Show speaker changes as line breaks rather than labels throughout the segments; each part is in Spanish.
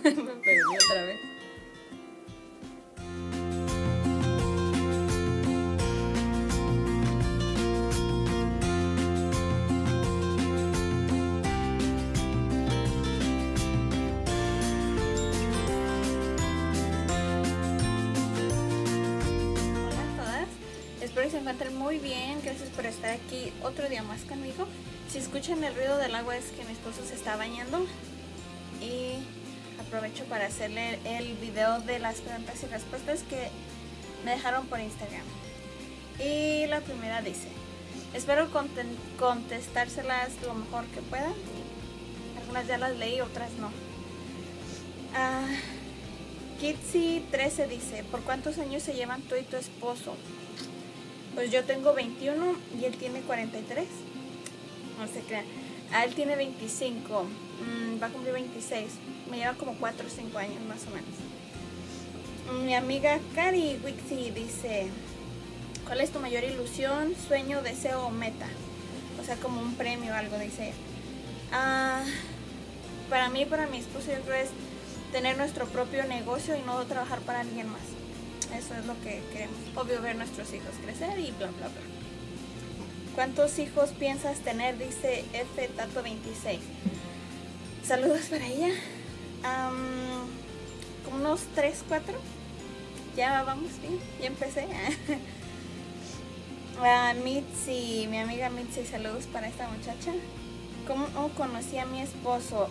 Me perdí otra vez. Espero que se encuentren muy bien, gracias por estar aquí otro día más conmigo. Si escuchan el ruido del agua es que mi esposo se está bañando y aprovecho para hacerle el video de las preguntas y respuestas que me dejaron por Instagram. Y la primera dice, espero contestárselas lo mejor que pueda. Algunas ya las leí, otras no. Kitsi 13 dice, ¿por cuántos años se llevan tú y tu esposo? Pues yo tengo 21 y él tiene 43. No se crean. Él tiene 25. Va a cumplir 26. Me lleva como 4 o 5 años más o menos. Mi amiga Cari Wixi dice, ¿cuál es tu mayor ilusión, sueño, deseo o meta? O sea, como un premio o algo, dice ella. Para mí, para mi esposo, yo creo es tener nuestro propio negocio y no trabajar para alguien más. Eso es lo que queremos. Obvio, ver nuestros hijos crecer y bla, bla, bla. ¿Cuántos hijos piensas tener? Dice F Tato 26. Saludos para ella. Como unos 3, 4. Ya vamos bien. Ya empecé. Mitzi, mi amiga Mitzi, saludos para esta muchacha. ¿Cómo conocí a mi esposo?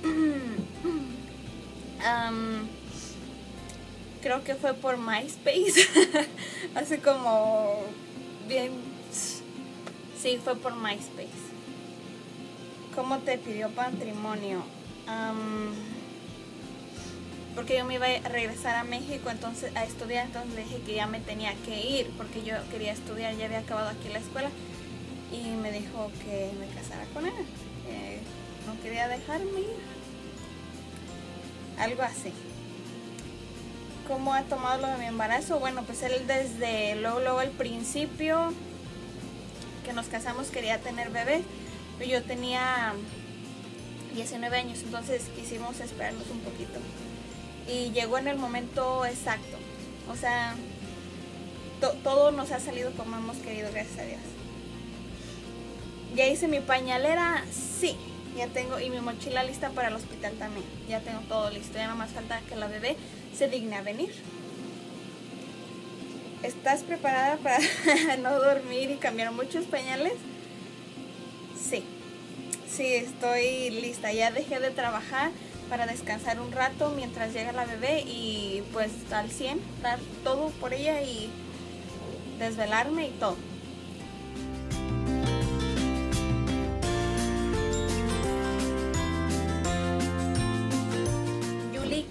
Creo que fue por MySpace. Hace como bien. Sí, fue por MySpace. ¿Cómo te pidió matrimonio? Porque yo me iba a regresar a México entonces a estudiar, entonces le dije que ya me tenía que ir porque yo quería estudiar, ya había acabado aquí la escuela y me dijo que me casara con él, que no quería dejarme ir. Algo así. ¿Cómo ha tomado lo de mi embarazo? Bueno, pues él desde luego al principio que nos casamos quería tener bebé, pero yo tenía 19 años, entonces quisimos esperarnos un poquito. Y llegó en el momento exacto. O sea, todo nos ha salido como hemos querido, gracias a Dios. ¿Ya hice mi pañalera? Sí, ya tengo, y mi mochila lista para el hospital también. Ya tengo todo listo, ya no más falta que la bebé se digne a venir. ¿Estás preparada para no dormir y cambiar muchos pañales? Sí, estoy lista. Ya dejé de trabajar para descansar un rato mientras llega la bebé y pues al 100, dar todo por ella y desvelarme y todo. Yuli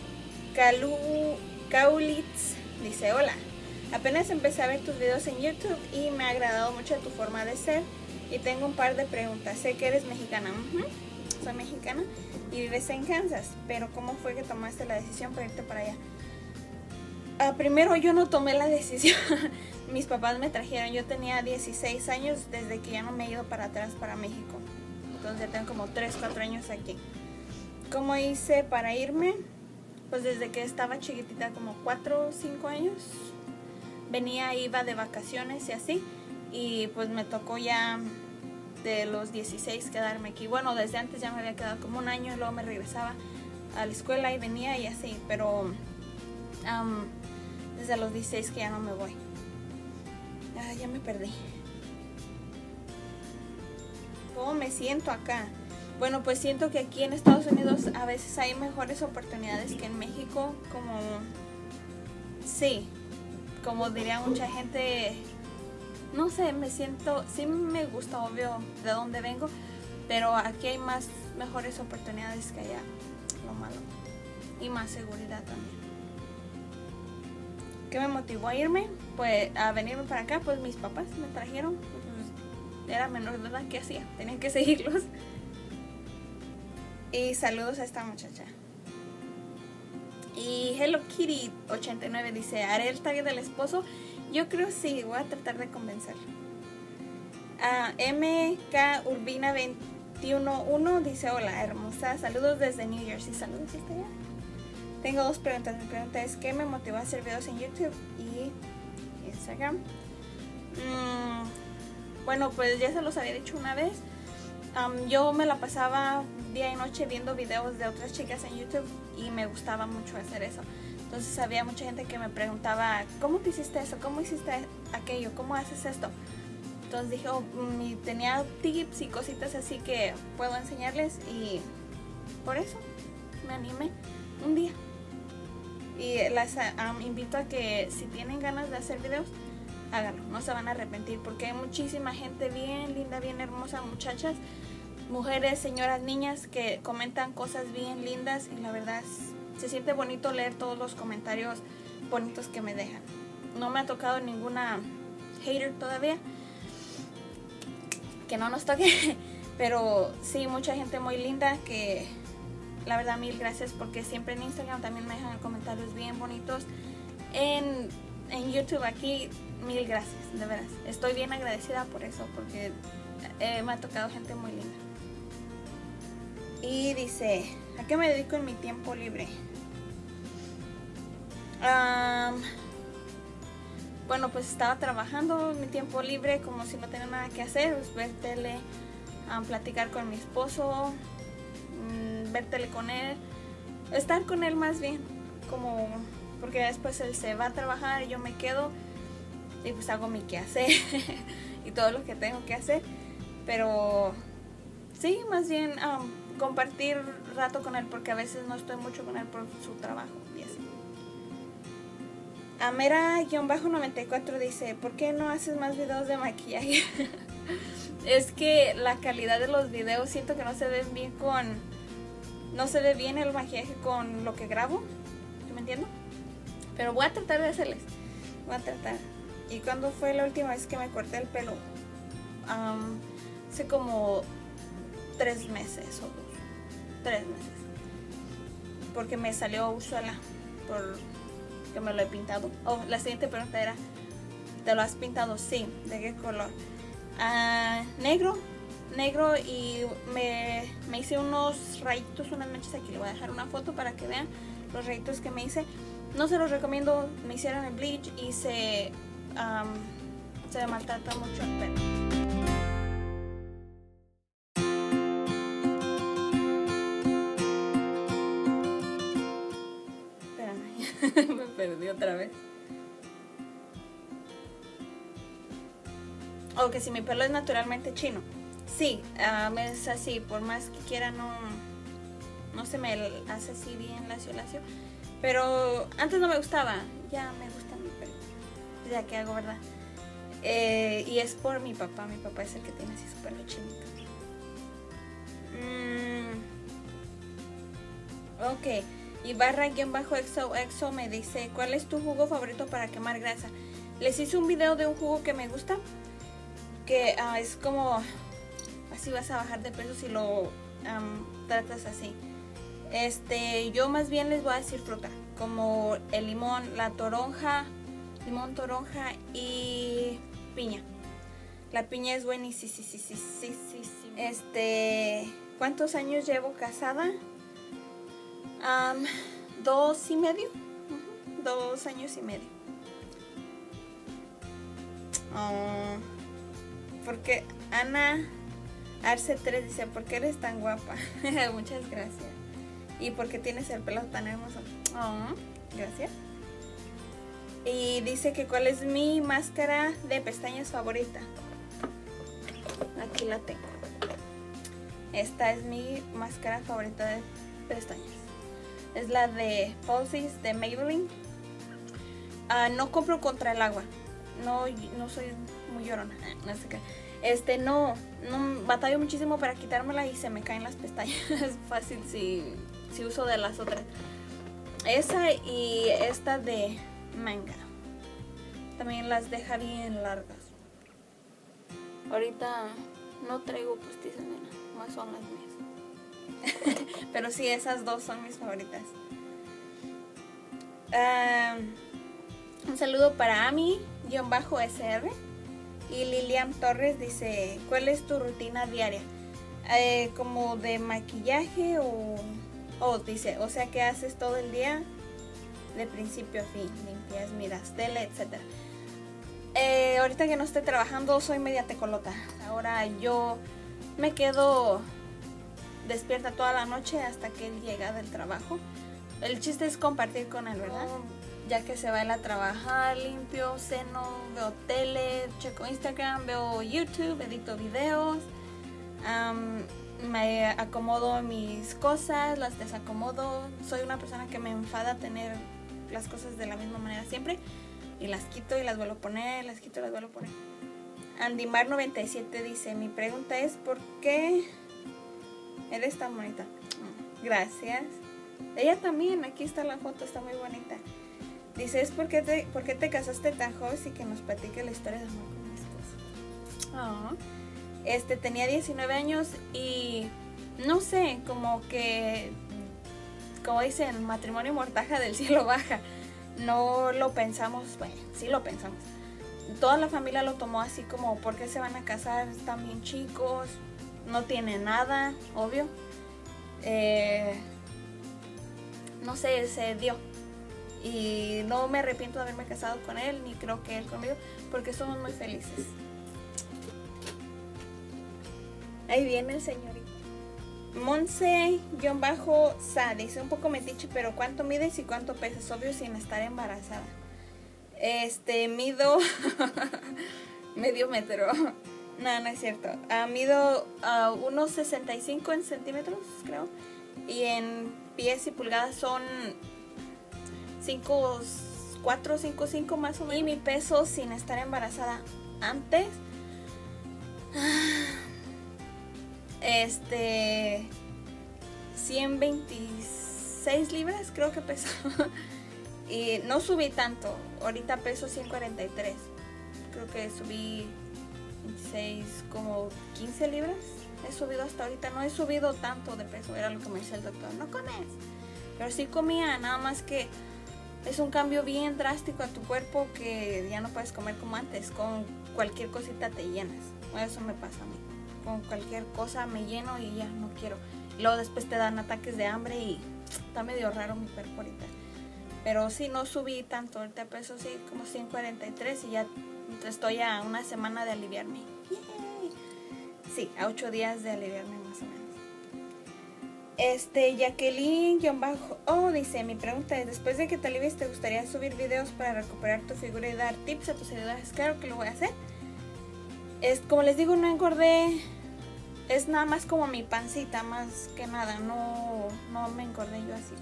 Kaulitz dice, hola, apenas empecé a ver tus videos en YouTube y me ha agradado mucho tu forma de ser y tengo un par de preguntas. Sé que eres mexicana. Soy mexicana y vives en Kansas, pero ¿cómo fue que tomaste la decisión para irte para allá? Primero yo no tomé la decisión. Mis papás me trajeron, yo tenía 16 años desde que ya no me he ido para atrás para México, entonces ya tengo como 3, 4 años aquí. ¿Cómo hice para irme? Pues desde que estaba chiquitita, como 4 o 5 años, venía, iba de vacaciones y así, y pues me tocó ya de los 16 quedarme aquí. Bueno, desde antes ya me había quedado como un año, luego me regresaba a la escuela y venía y así, pero desde los 16 que ya no me voy. Ya me perdí. ¿Cómo me siento acá? Bueno, pues siento que aquí en Estados Unidos a veces hay mejores oportunidades que en México, como sí, como diría mucha gente. No sé, me siento, sí me gusta, obvio, de dónde vengo, pero aquí hay mejores oportunidades que allá, lo malo, y más seguridad también. ¿Qué me motivó a irme? Pues a venirme para acá, pues mis papás me trajeron, pues, era menor de edad, ¿qué hacía? Tenía que seguirlos. Y saludos a esta muchacha. Y Hello Kitty 89 dice, ¿haré el tag del esposo? Yo creo sí, voy a tratar de convencerlo. MK Urbina 211 dice, hola hermosa, saludos desde New Jersey. Saludos hasta allá. Tengo dos preguntas. Mi pregunta es: ¿qué me motivó a hacer videos en YouTube y Instagram? Bueno, pues ya se los había dicho una vez. Yo me la pasaba día y noche viendo videos de otras chicas en YouTube y me gustaba mucho hacer eso. Entonces había mucha gente que me preguntaba: ¿cómo te hiciste eso? ¿Cómo hiciste aquello? ¿Cómo haces esto? Entonces dije, tenía tips y cositas así que puedo enseñarles, y por eso me animé un día. Y las invito a que si tienen ganas de hacer videos, háganlo, no se van a arrepentir, porque hay muchísima gente bien linda, bien hermosa, muchachas, mujeres, señoras, niñas que comentan cosas bien lindas, y la verdad se siente bonito leer todos los comentarios bonitos que me dejan. No me ha tocado ninguna hater todavía, que no nos toque, pero sí, mucha gente muy linda que la verdad mil gracias, porque siempre en Instagram también me dejan comentarios bien bonitos. En YouTube aquí, mil gracias, de veras. Estoy bien agradecida por eso, porque me ha tocado gente muy linda. Y dice: ¿a qué me dedico en mi tiempo libre? Bueno, pues estaba trabajando en mi tiempo libre, como si no tenía nada que hacer, pues ver tele, platicar con mi esposo, ver tele con él, estar con él más bien, como porque después él se va a trabajar y yo me quedo y pues hago mi quehacer y todo lo que tengo que hacer. Pero sí, más bien compartir rato con él, porque a veces no estoy mucho con él por su trabajo y así. Amera-94 dice: ¿por qué no haces más videos de maquillaje? Es que la calidad de los videos siento que no se ven bien no se ve bien el maquillaje con lo que grabo, ¿sí me entiendo? Pero voy a tratar de hacerles, voy a tratar. ¿Y cuándo fue la última vez que me corté el pelo? Hace como 3 meses o 3 meses, porque me salió usuala porque me lo he pintado. La siguiente pregunta era: ¿te lo has pintado? Sí. ¿De qué color? Negro, y me hice unos rayitos, unas manchas aquí. Le voy a dejar una foto para que vean los rayitos que me hice. No se los recomiendo, me hicieron el bleach y se maltrata mucho el pelo. Espérame, me perdí otra vez. O que si mi pelo es naturalmente chino. Sí, es así, por más que quiera no se me hace así bien lacio. Pero antes no me gustaba, ya me gusta mi pelo, ya que hago, ¿verdad? Y es por mi papá es el que tiene así su pelo chinito. Ok, y barra-exo me dice: ¿cuál es tu jugo favorito para quemar grasa? Les hice un video de un jugo que me gusta, que es como así vas a bajar de peso si lo tratas así. Yo más bien les voy a decir fruta, como el limón, la toronja, toronja y piña. La piña es buenísima. ¿Cuántos años llevo casada? 2 y medio. 2 años y medio. Porque Ana Arce 3 dice: ¿por qué eres tan guapa? Muchas gracias. Y porque tienes el pelo tan hermoso. Gracias. Y dice que cuál es mi máscara de pestañas favorita. Aquí la tengo. Esta es mi máscara favorita de pestañas. Es la de Falsies de Maybelline. No compro contra el agua. No soy muy llorona. No sé qué. No batallo muchísimo para quitármela y se me caen las pestañas. Es fácil si uso de las otras. Esa y esta de manga también las deja bien largas. Ahorita no traigo postizas, más son las mías. Pero sí, esas dos son mis favoritas. Un saludo para Ami-SR. Y Lilian Torres dice: ¿cuál es tu rutina diaria? ¿Como de maquillaje o Oh, dice, o sea que haces todo el día de principio a fin, limpias, miras tele, etc. Ahorita que no estoy trabajando soy media tecolota. Ahora yo me quedo despierta toda la noche hasta que él llega del trabajo. El chiste es compartir con él, ¿verdad? Ya que se va él a trabajar, limpio, ceno, veo tele, checo Instagram, veo YouTube, edito videos, me acomodo mis cosas, las desacomodo. Soy una persona que me enfada tener las cosas de la misma manera siempre, y las quito y las vuelvo a poner, las quito y las vuelvo a poner. Andimar97 dice, mi pregunta es ¿por qué eres tan bonita? Gracias. Ella también, aquí está la foto, está muy bonita. Dice, ¿por qué te casaste tan joven y que nos platique la historia de amor con mi esposo? Tenía 19 años y no sé, como que, como dicen, matrimonio mortaja del cielo baja. No lo pensamos, bueno, sí lo pensamos. Toda la familia lo tomó así como, ¿por qué se van a casar? Están bien chicos, no tienen nada, obvio. No sé, se dio. Y no me arrepiento de haberme casado con él, ni creo que él conmigo, porque somos muy felices. Ahí viene el señorito. Monse-Sa dice, un poco metiche, pero ¿cuánto mides y cuánto pesas? Obvio sin estar embarazada. Mido medio metro. No, no es cierto. Mido unos 65 en centímetros, creo. Y en pies y pulgadas son 4, 5, 5 más o menos. Y mi peso sin estar embarazada antes, 126 libras creo que pesó. Y no subí tanto. Ahorita peso 143. Creo que subí 26, como 15 libras. He subido hasta ahorita. No he subido tanto de peso. Era lo que me decía el doctor. No comes. Pero sí comía. Nada más que es un cambio bien drástico a tu cuerpo, que ya no puedes comer como antes. Con cualquier cosita te llenas. Eso me pasa a mí. Con cualquier cosa me lleno y ya no quiero. Y luego después te dan ataques de hambre y está medio raro mi cuerpo ahorita. Pero sí, no subí tanto. Ahorita peso sí como 143 y ya estoy a una semana de aliviarme. ¡Yay! Sí, a 8 días de aliviarme más o menos. Jacqueline-Oh dice, mi pregunta es, después de que te alivies, ¿te gustaría subir videos para recuperar tu figura y dar tips a tus seguidores? Claro que lo voy a hacer. Como les digo, no engordé. Es nada más como mi pancita, más que nada. No me engordé yo así.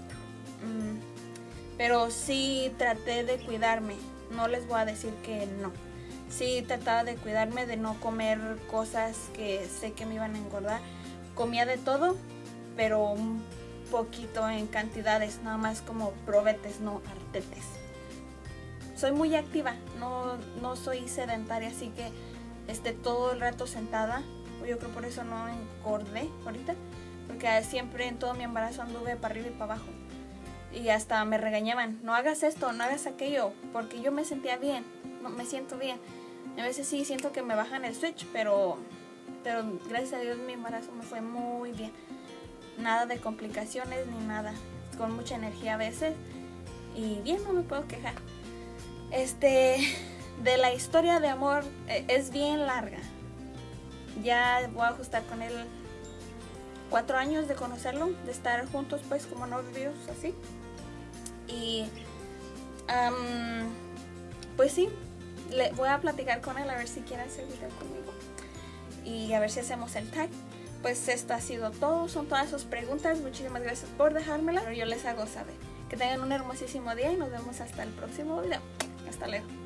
Pero sí traté de cuidarme. No les voy a decir que no. Sí trataba de cuidarme, de no comer cosas que sé que me iban a engordar. Comía de todo, pero un poquito en cantidades, nada más como probetes, no artetes. Soy muy activa, no soy sedentaria, así que todo el rato sentada. Yo creo por eso no engordé ahorita, porque siempre en todo mi embarazo anduve para arriba y para abajo. Y hasta me regañaban, no hagas esto, no hagas aquello, porque yo me sentía bien, no me siento bien. A veces sí siento que me bajan el switch, pero gracias a Dios mi embarazo me fue muy bien. Nada de complicaciones ni nada, con mucha energía a veces y bien, no me puedo quejar. De la historia de amor es bien larga. Ya voy a ajustar con él 4 años de conocerlo, de estar juntos pues como novios así. Y pues sí, voy a platicar con él a ver si quiere hacer video conmigo y a ver si hacemos el tag. Pues esto ha sido todo, son todas sus preguntas. Muchísimas gracias por dejármela, pero yo les hago saber. Que tengan un hermosísimo día y nos vemos hasta el próximo video. Hasta luego.